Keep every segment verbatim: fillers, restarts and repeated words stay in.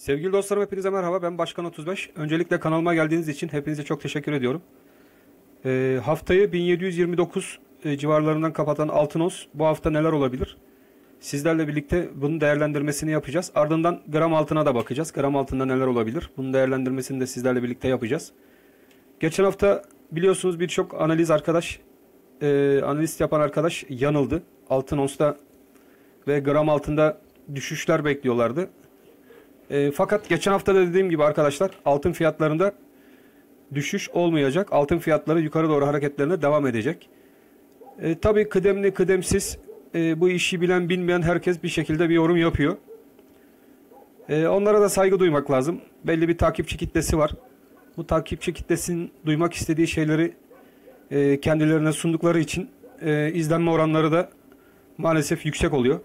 Sevgili dostlarım, hepinize merhaba. Ben Başkan otuz beş. Öncelikle kanalıma geldiğiniz için hepinize çok teşekkür ediyorum. Ee, haftayı bin yedi yüz yirmi dokuz e, civarlarından kapatan altın ons bu hafta neler olabilir? Sizlerle birlikte bunun değerlendirmesini yapacağız. Ardından gram altına da bakacağız. Gram altında neler olabilir? Bunun değerlendirmesini de sizlerle birlikte yapacağız. Geçen hafta biliyorsunuz birçok analiz arkadaş, e, analist yapan arkadaş yanıldı. Altın onsta ve gram altında düşüşler bekliyorlardı. E, fakat geçen hafta da dediğim gibi arkadaşlar, altın fiyatlarında düşüş olmayacak. Altın fiyatları yukarı doğru hareketlerine devam edecek. E, tabii kıdemli kıdemsiz e, bu işi bilen bilmeyen herkes bir şekilde bir yorum yapıyor. E, onlara da saygı duymak lazım. Belli bir takipçi kitlesi var. Bu takipçi kitlesinin duymak istediği şeyleri e, kendilerine sundukları için e, izlenme oranları da maalesef yüksek oluyor.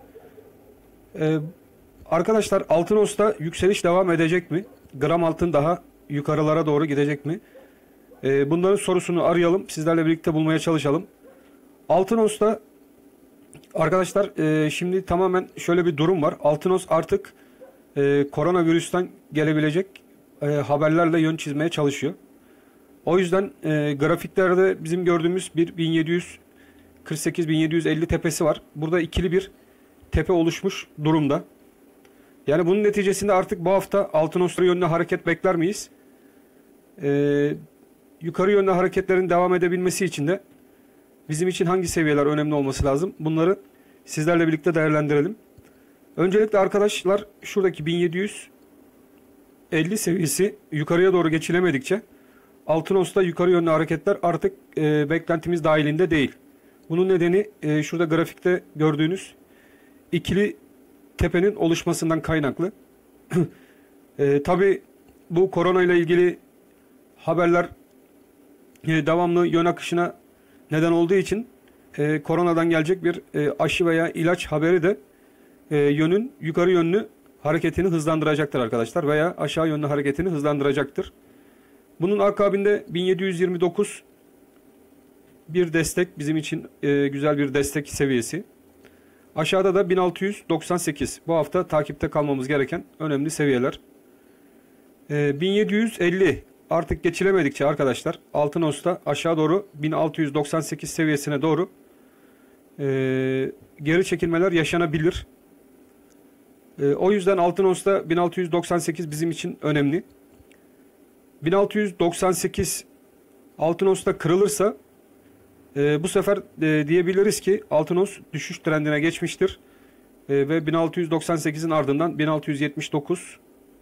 E, Arkadaşlar, altın onsta yükseliş devam edecek mi? Gram altın daha yukarılara doğru gidecek mi? Ee, bunların sorusunu arayalım. Sizlerle birlikte bulmaya çalışalım. Altın onsta arkadaşlar e, şimdi tamamen şöyle bir durum var. Altın ons artık e, koronavirüsten gelebilecek e, haberlerle yön çizmeye çalışıyor. O yüzden e, grafiklerde bizim gördüğümüz bir bin yedi yüz kırk sekiz bin yedi yüz elli tepesi var. Burada ikili bir tepe oluşmuş durumda. Yani bunun neticesinde artık bu hafta altın ons yönlü hareket bekler miyiz? Ee, yukarı yönlü hareketlerin devam edebilmesi için de bizim için hangi seviyeler önemli olması lazım? Bunları sizlerle birlikte değerlendirelim. Öncelikle arkadaşlar, şuradaki bin yedi yüz elli seviyesi yukarıya doğru geçilemedikçe altın onsta yukarı yönlü hareketler artık e, beklentimiz dahilinde değil. Bunun nedeni e, şurada grafikte gördüğünüz ikili tepenin oluşmasından kaynaklı. e, Tabi bu korona ile ilgili haberler e, devamlı yön akışına neden olduğu için e, koronadan gelecek bir e, aşı veya ilaç haberi de e, yönün yukarı yönlü hareketini hızlandıracaktır arkadaşlar, veya aşağı yönlü hareketini hızlandıracaktır. Bunun akabinde bin yedi yüz yirmi dokuz bir destek, bizim için e, güzel bir destek seviyesi. Aşağıda da bin altı yüz doksan sekiz. Bu hafta takipte kalmamız gereken önemli seviyeler. Ee, bin yedi yüz elli artık geçilemedikçe arkadaşlar altın onsta aşağı doğru bin altı yüz doksan sekiz seviyesine doğru e, geri çekilmeler yaşanabilir. E, o yüzden altın onsta bin altı yüz doksan sekiz bizim için önemli. bin altı yüz doksan sekiz altın onsta kırılırsa Ee, bu sefer e, diyebiliriz ki altın ons düşüş trendine geçmiştir. E, ve bin altı yüz doksan sekizin ardından bin altı yüz yetmiş dokuz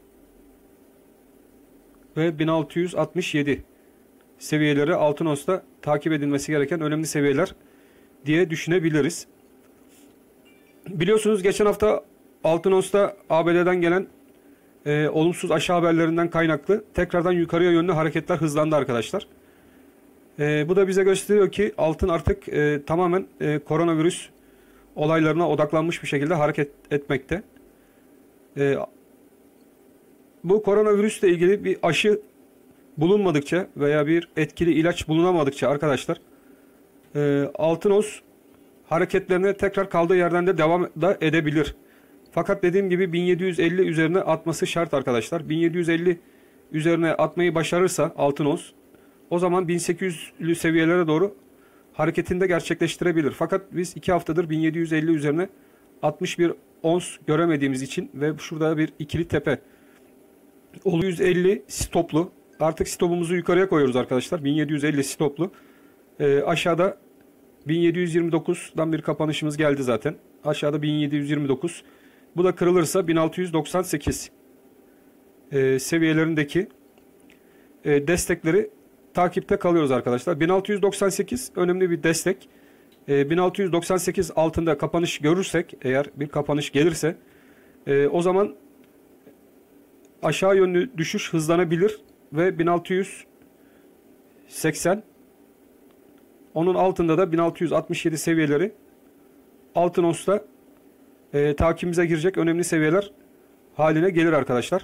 ve bin altı yüz altmış yedi seviyeleri altın onsta takip edilmesi gereken önemli seviyeler diye düşünebiliriz. Biliyorsunuz geçen hafta altın onsta A B D'den gelen e, olumsuz aşağı haberlerinden kaynaklı tekrardan yukarıya yönlü hareketler hızlandı arkadaşlar. E, bu da bize gösteriyor ki altın artık e, tamamen e, koronavirüs olaylarına odaklanmış bir şekilde hareket etmekte. E, bu koronavirüsle ilgili bir aşı bulunmadıkça veya bir etkili ilaç bulunamadıkça arkadaşlar e, altın ons hareketlerine tekrar kaldığı yerden de devam da edebilir. Fakat dediğim gibi bin yedi yüz elli üzerine atması şart arkadaşlar. bin yedi yüz elli üzerine atmayı başarırsa altın ons, o zaman bin sekiz yüzlü seviyelere doğru hareketini de gerçekleştirebilir. Fakat biz iki haftadır bin yedi yüz elli üzerine altmış bir ons göremediğimiz için ve şurada bir ikili tepe yüz elli stoplu. Artık stopumuzu yukarıya koyuyoruz arkadaşlar. bin yedi yüz elli stoplu. Ee, aşağıda bin yedi yüz yirmi dokuzdan bir kapanışımız geldi zaten. Aşağıda bin yedi yüz yirmi dokuz. Bu da kırılırsa bin altı yüz doksan sekiz e, seviyelerindeki e, destekleri takipte kalıyoruz arkadaşlar. bin altı yüz doksan sekiz önemli bir destek. E, bin altı yüz doksan sekiz altında kapanış görürsek, eğer bir kapanış gelirse e, o zaman aşağı yönlü düşüş hızlanabilir ve bin altı yüz seksen, onun altında da bin altı yüz altmış yedi seviyeleri altın onsta e, takibimize girecek önemli seviyeler haline gelir arkadaşlar.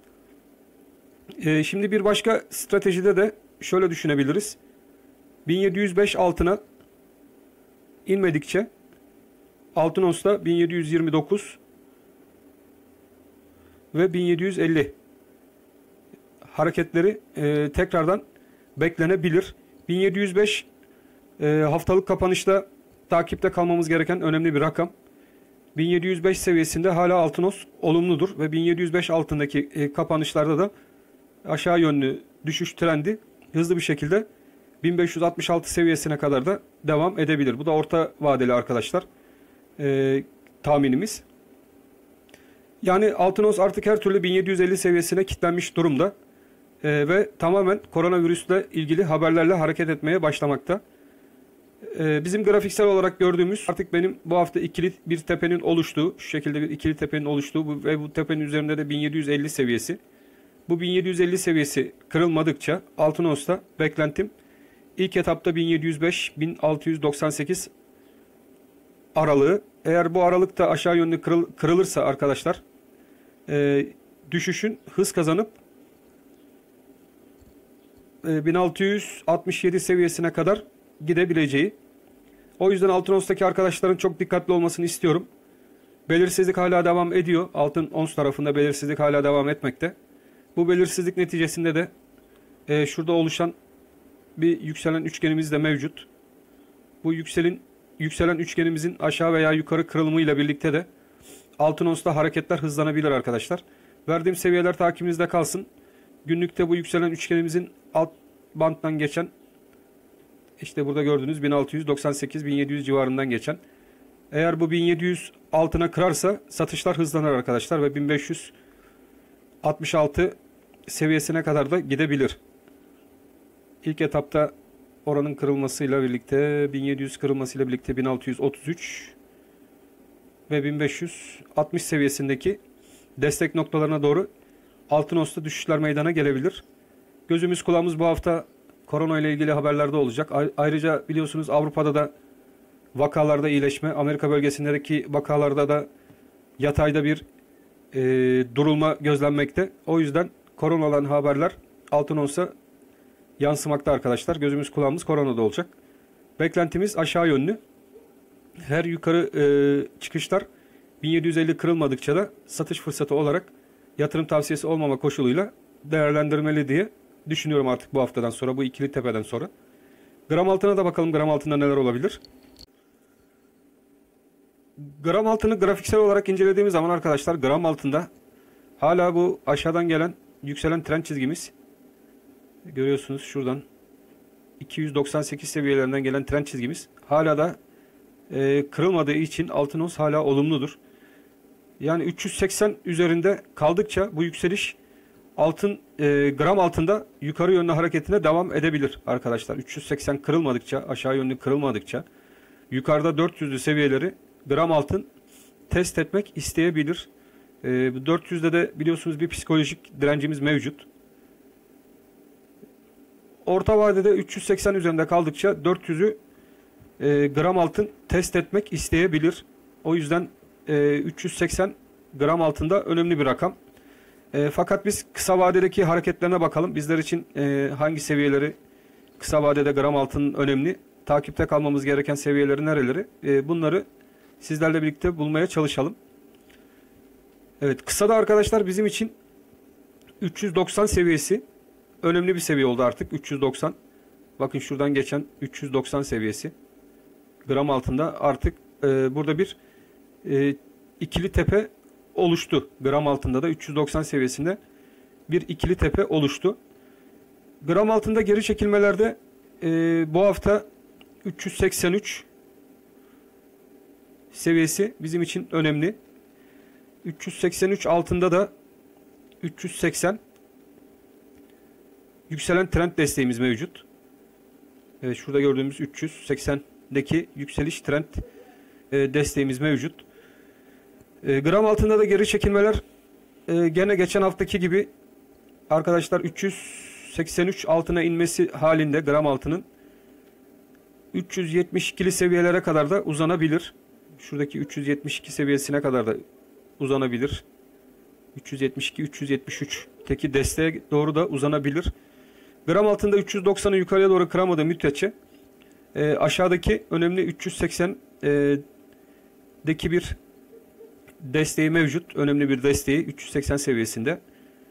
E, şimdi bir başka stratejide de şöyle düşünebiliriz. bin yedi yüz beş altına inmedikçe altın onsta bin yedi yüz yirmi dokuz ve bin yedi yüz elli hareketleri e, tekrardan beklenebilir. bin yedi yüz beş e, haftalık kapanışta takipte kalmamız gereken önemli bir rakam. bin yedi yüz beş seviyesinde hala altın ons olumludur ve bin yedi yüz beş altındaki e, kapanışlarda da aşağı yönlü düşüş trendi hızlı bir şekilde bin beş yüz altmış altı seviyesine kadar da devam edebilir. Bu da orta vadeli arkadaşlar e, tahminimiz. Yani altın ons artık her türlü bin yedi yüz elli seviyesine kilitlenmiş durumda e, ve tamamen koronavirüsle ilgili haberlerle hareket etmeye başlamakta. E, bizim grafiksel olarak gördüğümüz artık benim bu hafta ikili bir tepenin oluştuğu, şu şekilde bir ikili tepenin oluştuğu bu, ve bu tepenin üzerinde de bin yedi yüz elli seviyesi. Bu bin yedi yüz elli seviyesi kırılmadıkça altın onsta beklentim ilk etapta bin yedi yüz beş bin altı yüz doksan sekiz aralığı. Eğer bu aralıkta aşağı yönlü kırıl, kırılırsa arkadaşlar e, düşüşün hız kazanıp e, bin altı yüz altmış yedi seviyesine kadar gidebileceği. O yüzden altın onstaki arkadaşların çok dikkatli olmasını istiyorum. Belirsizlik hala devam ediyor. Altın ons tarafında belirsizlik hala devam etmekte. Bu belirsizlik neticesinde de e, şurada oluşan bir yükselen üçgenimiz de mevcut. Bu yükselin, yükselen üçgenimizin aşağı veya yukarı kırılımıyla birlikte de altın onsta hareketler hızlanabilir arkadaşlar. Verdiğim seviyeler takibinizde kalsın. Günlükte bu yükselen üçgenimizin alt banttan geçen, işte burada gördüğünüz bin altı yüz doksan sekiz bin yedi yüz civarından geçen. Eğer bu bin yedi yüz altına kırarsa satışlar hızlanır arkadaşlar ve bin beş yüz altmış altı seviyesine kadar da gidebilir. İlk etapta oranın kırılmasıyla birlikte, bin yedi yüz kırılmasıyla birlikte bin altı yüz otuz üç ve bin beş yüz altmış seviyesindeki destek noktalarına doğru altın onsta düşüşler meydana gelebilir. Gözümüz kulağımız bu hafta korona ile ilgili haberlerde olacak. Ayrıca biliyorsunuz Avrupa'da da vakalarda iyileşme, Amerika bölgesindeki vakalarda da yatayda bir e, durulma gözlenmekte. O yüzden koronadan haberler altın onsa yansımakta arkadaşlar. Gözümüz kulağımız koronada olacak. Beklentimiz aşağı yönlü. Her yukarı e, çıkışlar bin yedi yüz elli kırılmadıkça da satış fırsatı olarak yatırım tavsiyesi olmama koşuluyla değerlendirmeli diye düşünüyorum artık bu haftadan sonra, bu ikili tepeden sonra. Gram altına da bakalım, gram altında neler olabilir. Gram altını grafiksel olarak incelediğimiz zaman arkadaşlar gram altında hala bu aşağıdan gelen yükselen trend çizgimiz, görüyorsunuz şuradan iki yüz doksan sekiz seviyelerinden gelen trend çizgimiz hala da e, kırılmadığı için altın ons hala olumludur. Yani üç yüz seksen üzerinde kaldıkça bu yükseliş altın e, gram altında yukarı yönlü hareketine devam edebilir arkadaşlar. üç yüz seksen kırılmadıkça, aşağı yönlü kırılmadıkça yukarıda dört yüzlü seviyeleri gram altın test etmek isteyebilir. E, dört yüzde de biliyorsunuz bir psikolojik direncimiz mevcut. Orta vadede üç yüz seksen üzerinde kaldıkça dört yüzü e, gram altın test etmek isteyebilir. O yüzden e, üç yüz seksen gram altında önemli bir rakam. E, fakat biz kısa vadedeki hareketlerine bakalım. Bizler için e, hangi seviyeleri kısa vadede gram altının önemli, takipte kalmamız gereken seviyeleri nereleri? E, bunları sizlerle birlikte bulmaya çalışalım. Evet, kısada arkadaşlar bizim için üç yüz doksan seviyesi önemli bir seviye oldu artık. üç yüz doksan. Bakın şuradan geçen üç yüz doksan seviyesi. Gram altında artık e, burada bir e, ikili tepe oluştu. Gram altında da üç yüz doksan seviyesinde bir ikili tepe oluştu. Gram altında geri çekilmelerde e, bu hafta üç yüz seksen üç seviyesi bizim için önemli. üç yüz seksen üç altında da üç yüz seksen yükselen trend desteğimiz mevcut. Evet, şurada gördüğümüz üç yüz seksendeki yükseliş trend e, desteğimiz mevcut. E, gram altında da geri çekilmeler e, gene geçen haftaki gibi arkadaşlar üç yüz seksen üç altına inmesi halinde gram altının üç yüz yetmiş ikili seviyelere kadar da uzanabilir. Şuradaki üç yüz yetmiş iki seviyesine kadar da uzanabilir. üç yüz yetmiş iki üç yüz yetmiş üç teki desteğe doğru da uzanabilir. Gram altında üç yüz doksanı yukarıya doğru kıramadığı müddetçe e, aşağıdaki önemli üç yüz seksen e, deki bir desteği mevcut. Önemli bir desteği üç yüz seksen seviyesinde.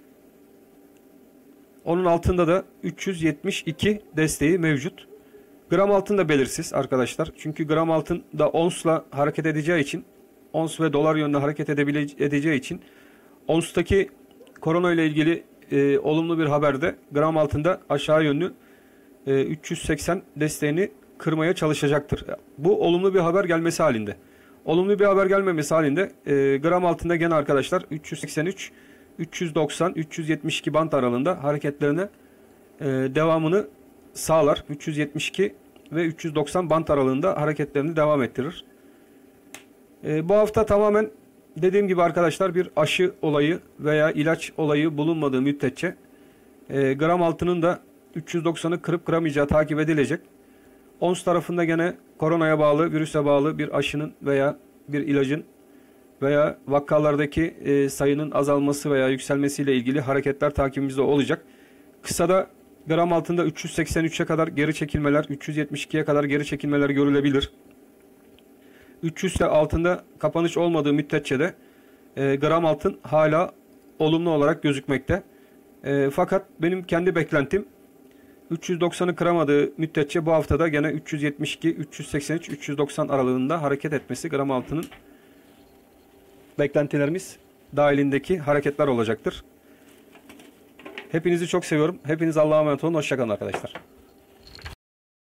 Onun altında da üç yüz yetmiş iki desteği mevcut. Gram altın da belirsiz arkadaşlar. Çünkü gram altın da onsla hareket edeceği için, ons ve dolar yönünde hareket edebile- edeceği için onstaki korona ile ilgili e, olumlu bir haberde gram altında aşağı yönlü e, üç yüz seksen desteğini kırmaya çalışacaktır. Bu olumlu bir haber gelmesi halinde. Olumlu bir haber gelmemesi halinde e, gram altında gene arkadaşlar üç yüz seksen üç, üç yüz doksan, üç yüz yetmiş iki bant aralığında hareketlerine e, devamını sağlar. üç yüz yetmiş iki ve üç yüz doksan bant aralığında hareketlerini devam ettirir. E, bu hafta tamamen dediğim gibi arkadaşlar bir aşı olayı veya ilaç olayı bulunmadığı müddetçe e, gram altının da üç yüz doksanı kırıp kıramayacağı takip edilecek. Ons tarafında gene koronaya bağlı, virüse bağlı bir aşının veya bir ilacın veya vakalardaki e, sayının azalması veya yükselmesiyle ilgili hareketler takibimizde olacak. Kısada gram altında üç yüz seksen üçe kadar geri çekilmeler, üç yüz yetmiş ikiye kadar geri çekilmeler görülebilir. üç yüz altında kapanış olmadığı müddetçe de e, gram altın hala olumlu olarak gözükmekte. E, fakat benim kendi beklentim üç yüz doksanı kıramadığı müddetçe bu haftada gene üç yüz yetmiş iki, üç yüz seksen üç, üç yüz doksan aralığında hareket etmesi gram altının beklentilerimiz dahilindeki hareketler olacaktır. Hepinizi çok seviyorum. Hepiniz Allah'a emanet olun. Hoşça kalın arkadaşlar.